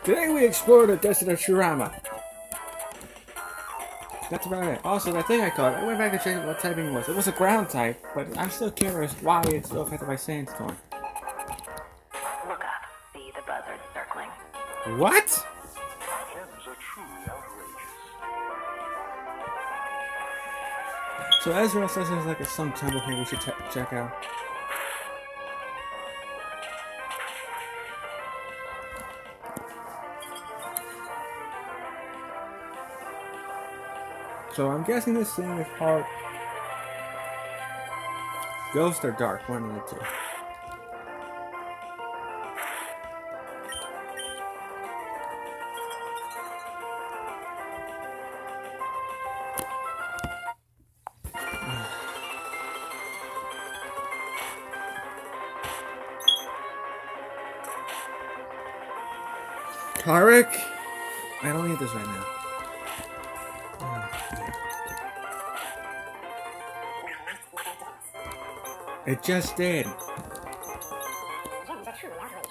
Today we explore the desert of Shurama. That's about it. Also, that thing I caught, I went back to check what typing it was. It was a ground type, but I'm still curious why it's still affected by sandstorm. Look up. See the buzzard circling. What? Heavens are truly outrageous. So Ezra says there's like some temple here we should check out. So I'm guessing this thing is called Ghost or Dark, one of the two. Tarek? I don't need this right now. It just did. Heavens are truly outrageous.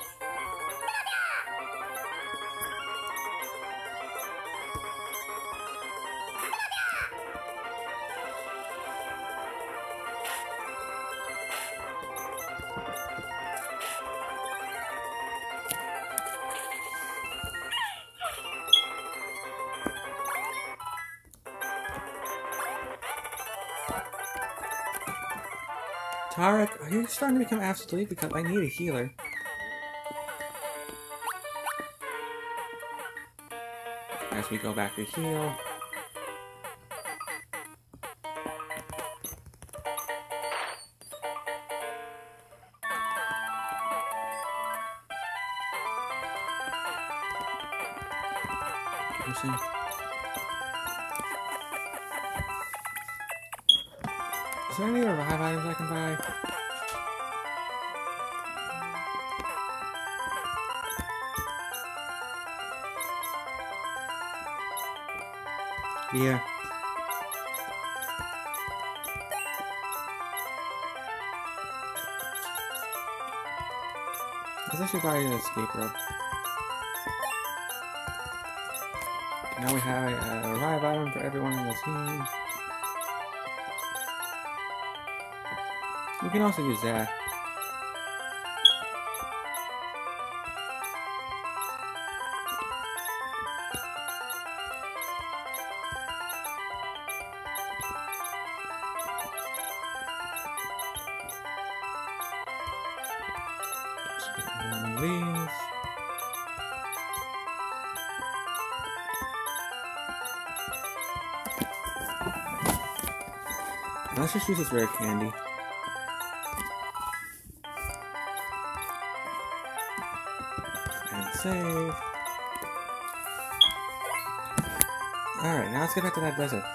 Tarek, are you starting to become absolute? Because I need a healer. As we go back to heal. Is there any revive items I can buy? Yeah. Let's actually buy an escape rope. Now we have a revive item for everyone on the team. We can also use that. Let's get one of these. Let's just use this rare candy. Save. Alright, now let's get back to that desert.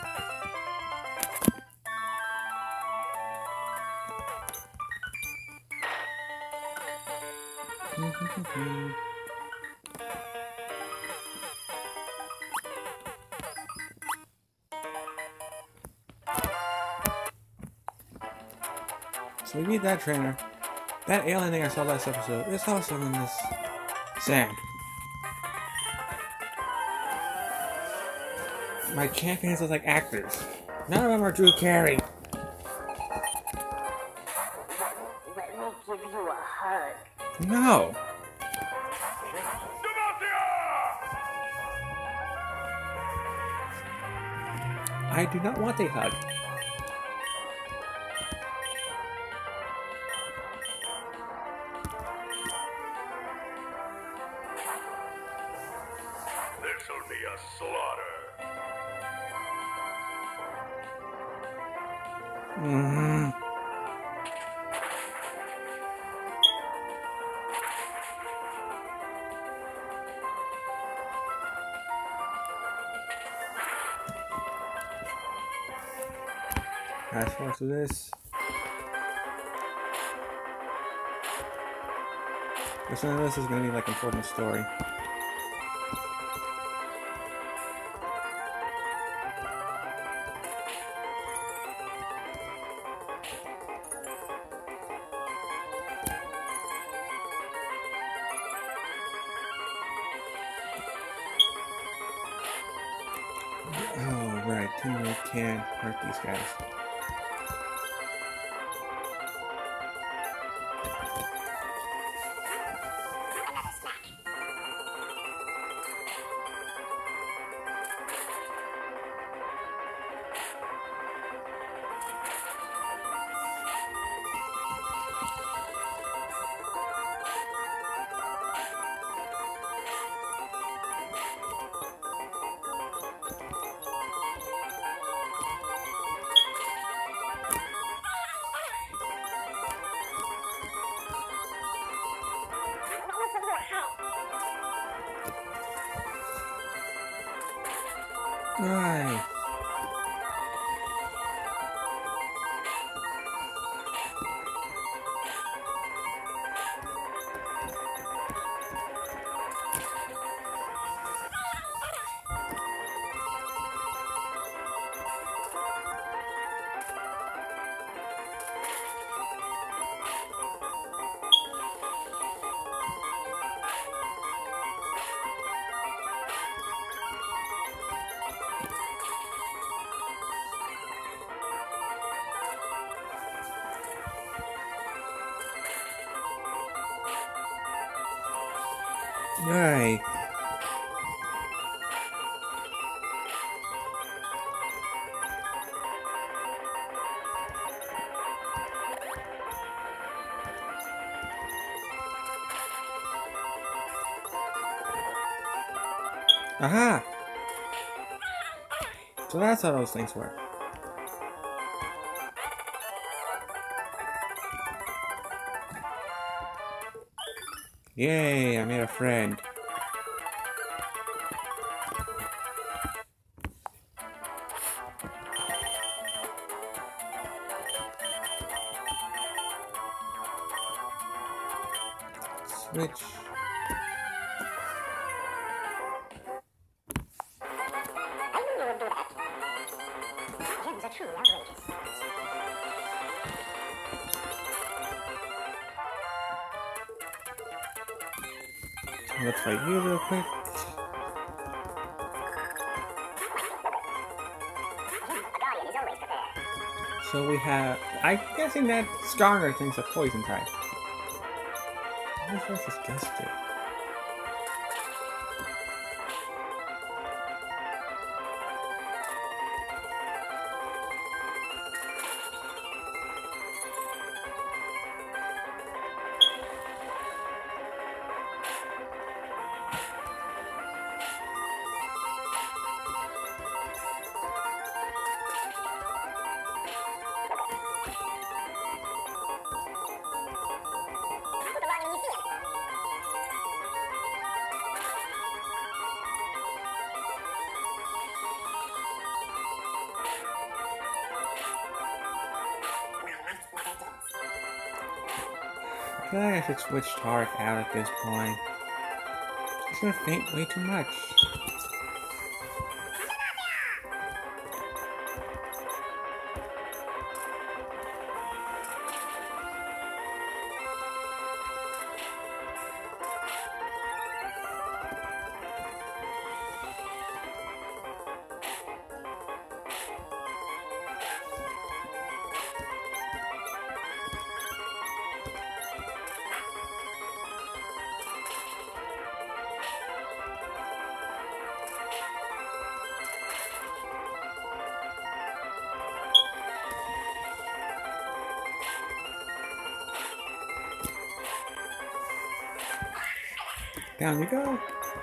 So we beat that trainer. That alien thing I saw last episode is also in this sand. My champions are like actors. None of them are Drew Carey. Let me give you a hug. No. I do not want a hug. This'll be a slaughter. Fast forward to this. Which none of this is going to be like important story. Oh, right. Timmy can't hurt these guys. Right. Right. Aha! So that's how those things work. Yay, I made a friend. Switch. I knew you would do that. Gems are truly outrageous. Let's fight you real quick. A guardian is always prepared. So we have... I'm guessing that stronger thing's a poison type. What was this gesture? Put the guardian in the museum. I feel like I should switch Tarek out at this point. He's gonna faint way too much. Down you go.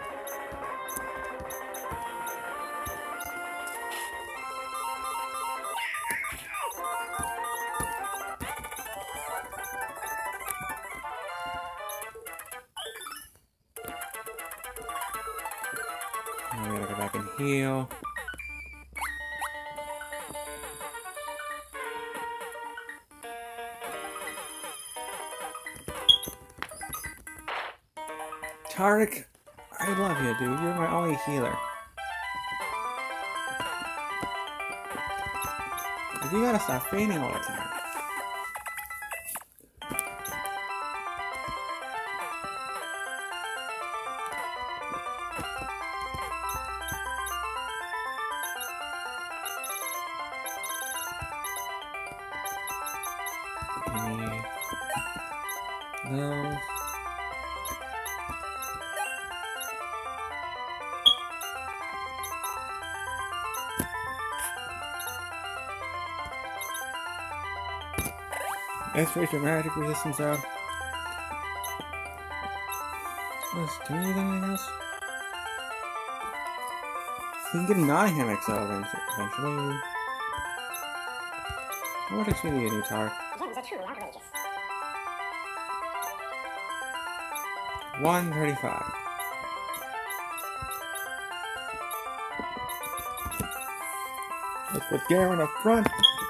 Now we gotta go back and heal. Tarek, I love you, dude. You're my only healer. But you gotta stop fainting all the time. Gimme those. X-rays your magic resistance out. Can we do anything else? We can get a Nottingham XL eventually. What takes me to get a new tower? Gems are truly outrageous. 135. Let's put Garen up front.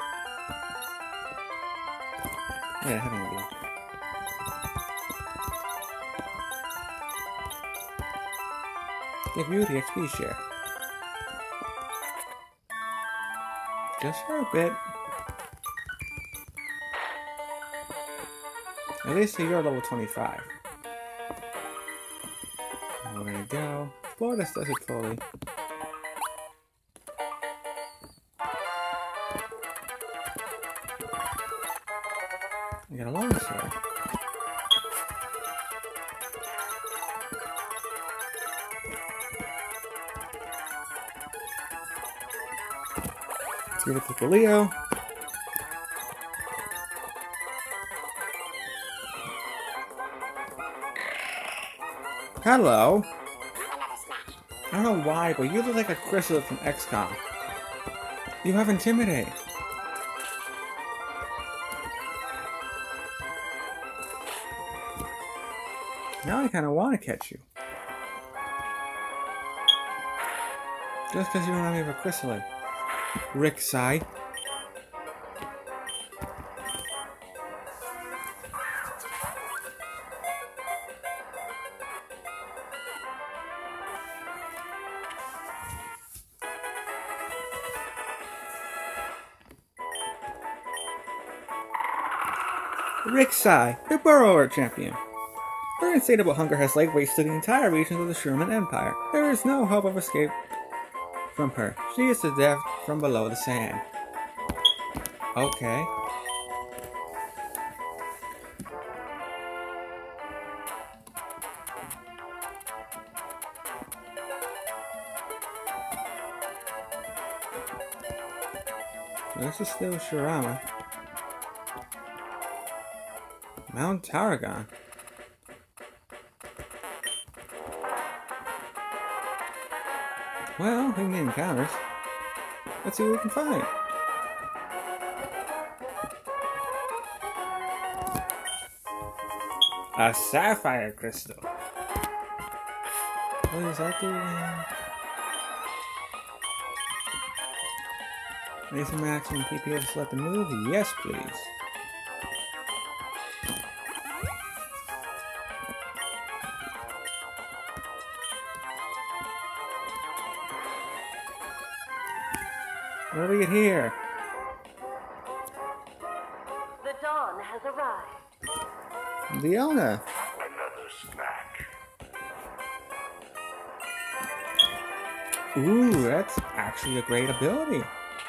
Yeah, I have an idea. Give you the XP share. Just for a bit. At least you're level 25. And we're gonna go. Flawless does it fully. I got a long sword. Let's give it to Leo. Hello. I don't know why, but you look like a Chrysalis from XCOM. You have Intimidate. Now I kind of want to catch you. Just because you don't have a Chrysalis. Rixai. Rixai, the Burrower champion. Her insatiable hunger has laid waste to the entire regions of the Sherman Empire. There is no hope of escape from her. She is the death from below the sand. Okay. This is still Shirama. Mount Tarragon. Well, we can get encounters. Let's see what we can find. A sapphire crystal. What does that do again? Raise the maximum PPA to select the move? Yes, please. What do we get here? The dawn has arrived. Leona. Another snack. Ooh, that's actually a great ability.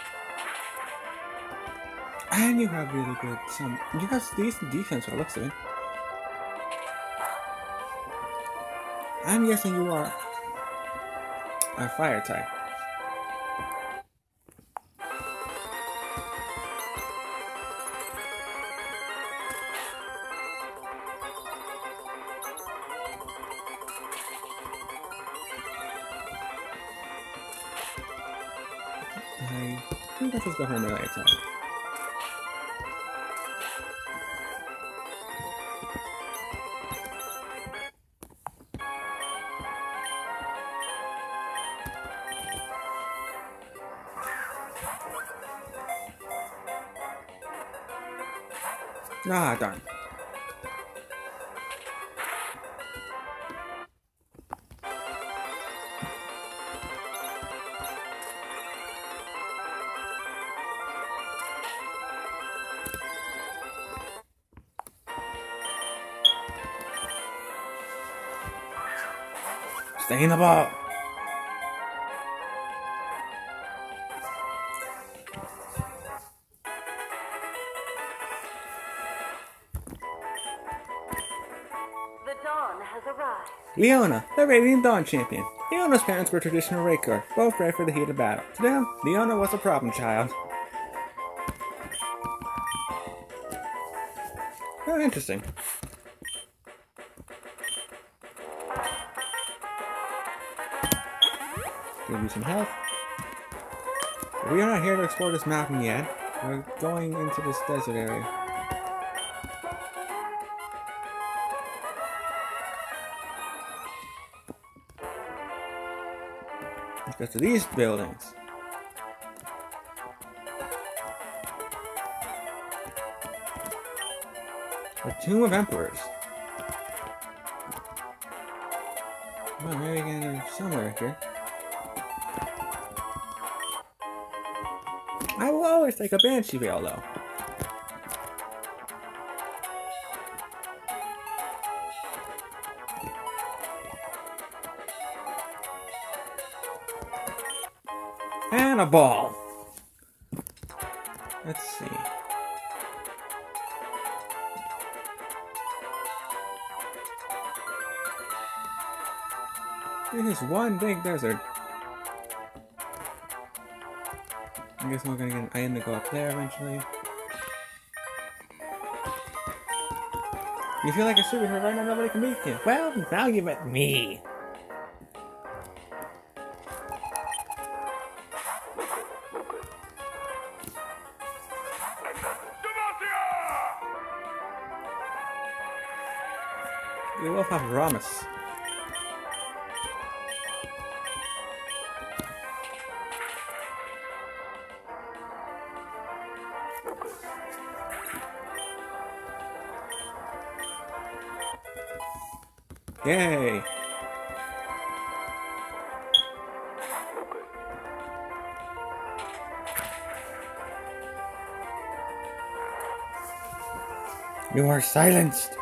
And you have really good you have decent defense by the looks of it. I'm guessing you are a fire type. I think let's just go for another attack. Ah, darn. Stay in the ball. Leona, the Radiant Dawn champion. Leona's parents were traditional Raker, both bred for the heat of battle. To them, Leona was a problem child. Oh, interesting. Give you some health. We are not here to explore this mountain yet. We're going into this desert area. Let's go to these buildings. The Tomb of Emperors. Well, maybe we can somewhere here. I will always take a Banshee Veil, though. And a ball. Let's see. This is one big desert. I guess we're gonna get an item to go up there eventually. You feel like a superhero right now, nobody can beat you. Well, now you met me. We will have Ramus. Yay! You are silenced!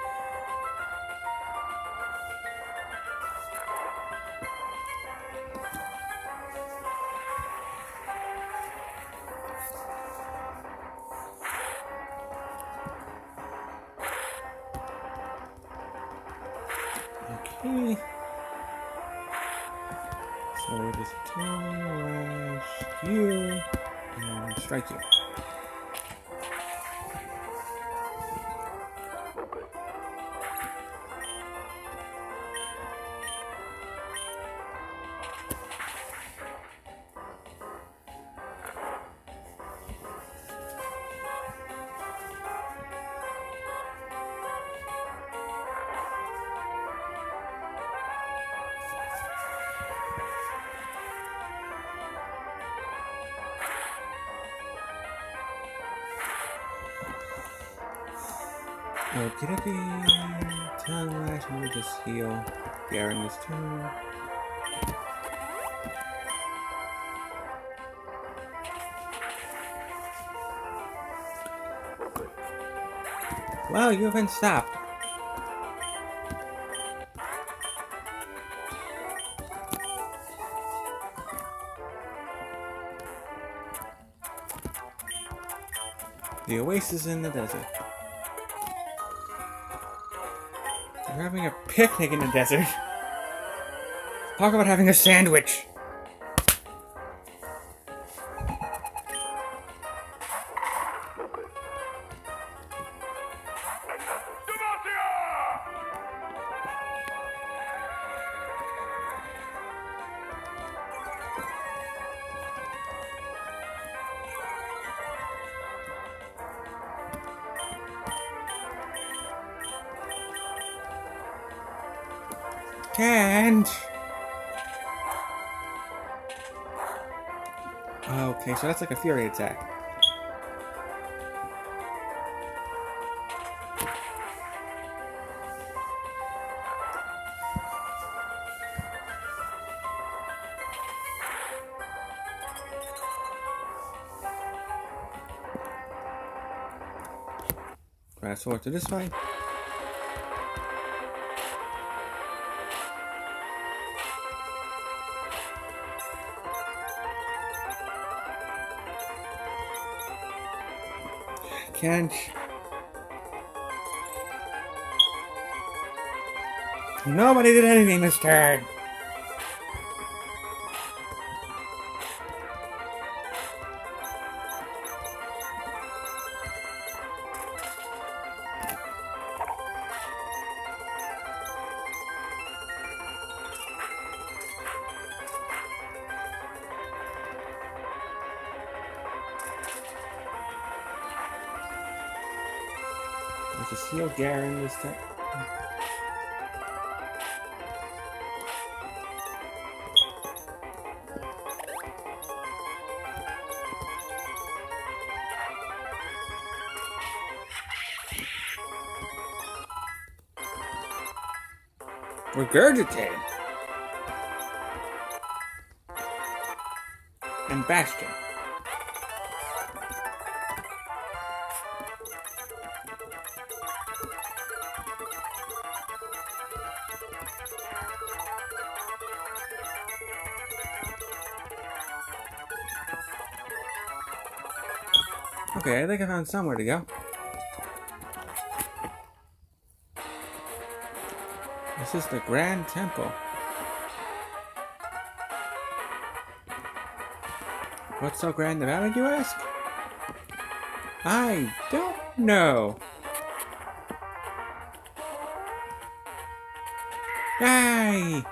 Okay. So we'll just rush you and strike you. Okie dokie. Tongue lash, we'll just heal Garen this turn. Wow, you haven't stopped. The oasis in the desert. We're having a picnic in the desert. Talk about having a sandwich. Can't. Okay, so that's like a fury attack. Fast forward to this fight. Can't. Nobody did anything this turn. There's a Seal Garen this time. Regurgitate. And Bastion. Okay, I think I found somewhere to go. This is the Grand Temple. What's so grand about it, you ask? I don't know. Yay!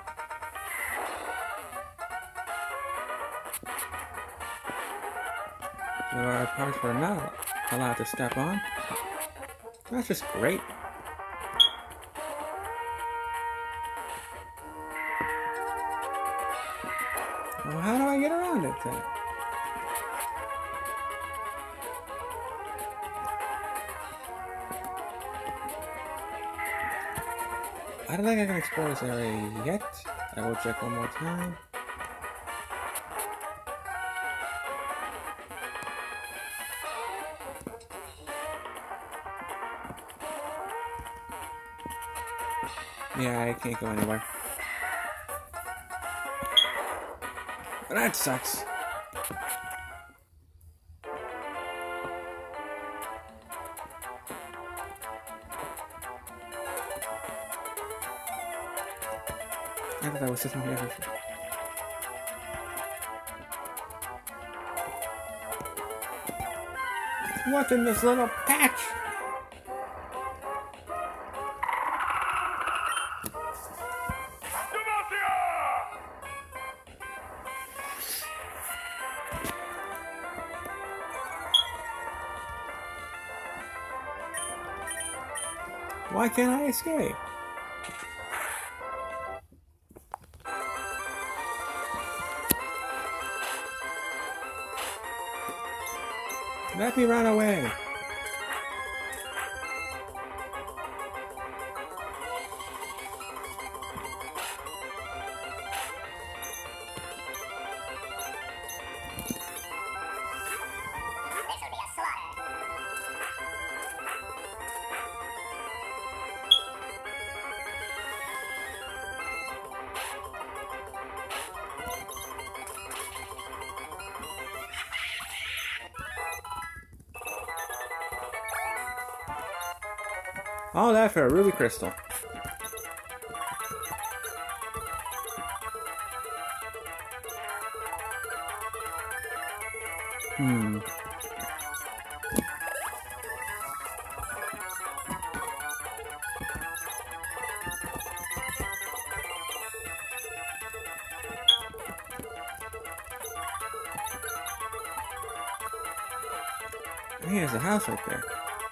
There are parts we're not allowed to step on. That's just great. Well, how do I get around it then? I don't think I can explore this area yet. I will check one more time. Yeah, I can't go anywhere. That sucks. I thought that was just something different. What's in this little patch? Why can't I escape? Let me run away. All that for a ruby crystal. Hey, there's a house right there.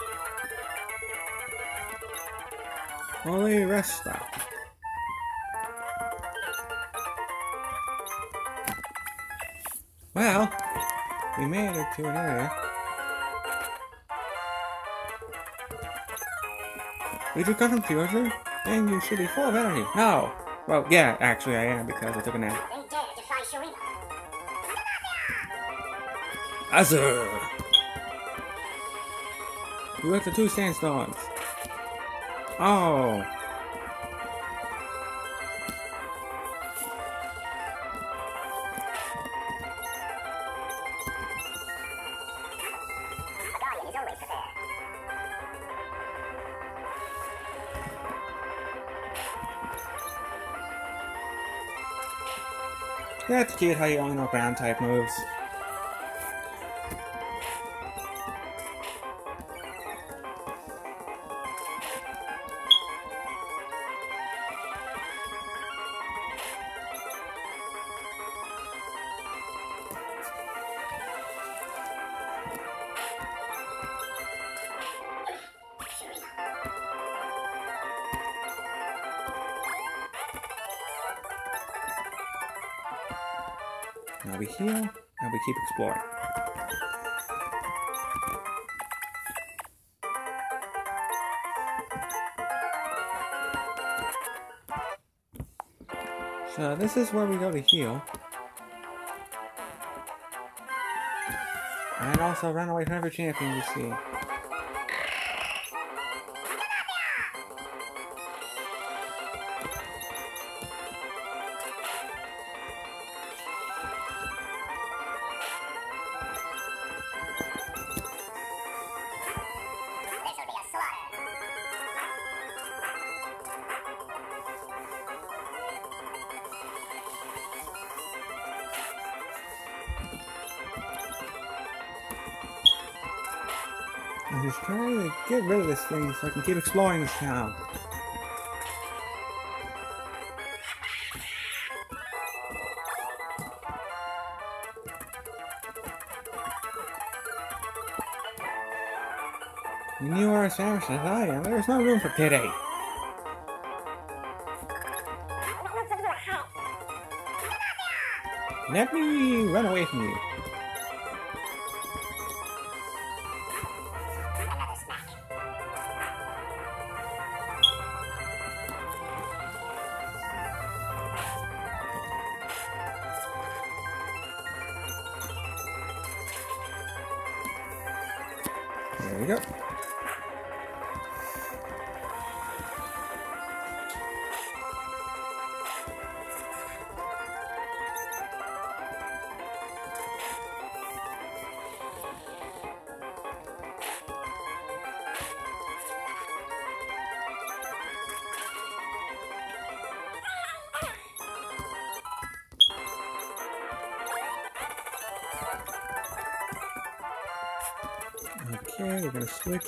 Holy rest stop. Well, we made it to an area. Did you come from Future? And you should be full of energy. No. Well, yeah, actually I am because I took a nap. They dare defy Shurima. Azur! You went to 2 sandstorms. Oh. Guardian is always prepared. That's cute how you only know ground type moves. Now we heal, and we keep exploring. So this is where we go to heal. And also run away from every champion you see. I'm just trying to get rid of this thing so I can keep exploring this town. When you are as famished as I am, there is no room for pity. Let me run away from you. There we go. Okay, we're gonna switch.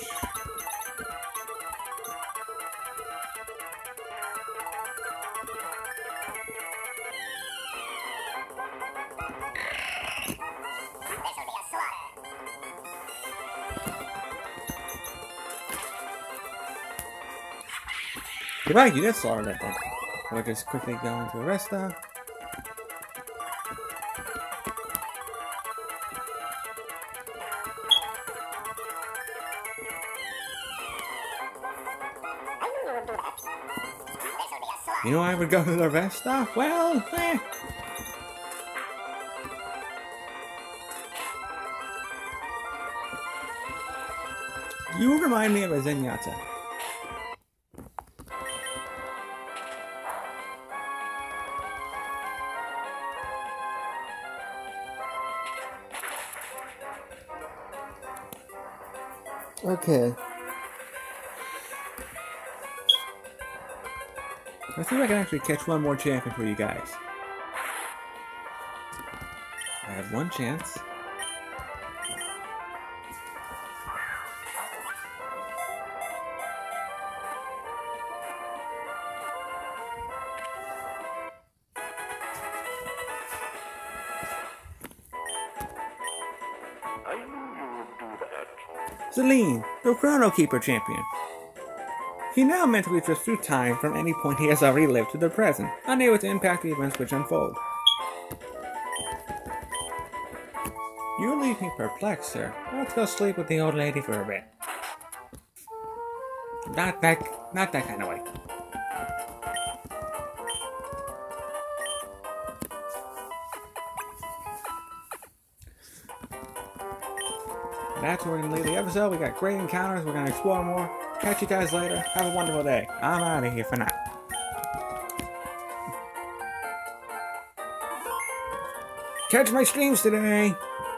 Goodbye, you did slaughter that thing. We'll just quickly go into the rest stop. You know I would go to the rest stop? Well, You remind me of a Zenyatta. Okay. Let's see if I can actually catch one more champion for you guys. I have one chance. I knew you would do that. Celine, the Chrono Keeper champion. He now mentally drifts through time from any point he has already lived to the present, unable to impact the events which unfold. You leave me perplexed, sir. Let's go sleep with the old lady for a bit. Not that kind of way. That's where we're going to leave the episode. We got great encounters. We're going to explore more. Catch you guys later. Have a wonderful day. I'm out of here for now. Catch my streams today.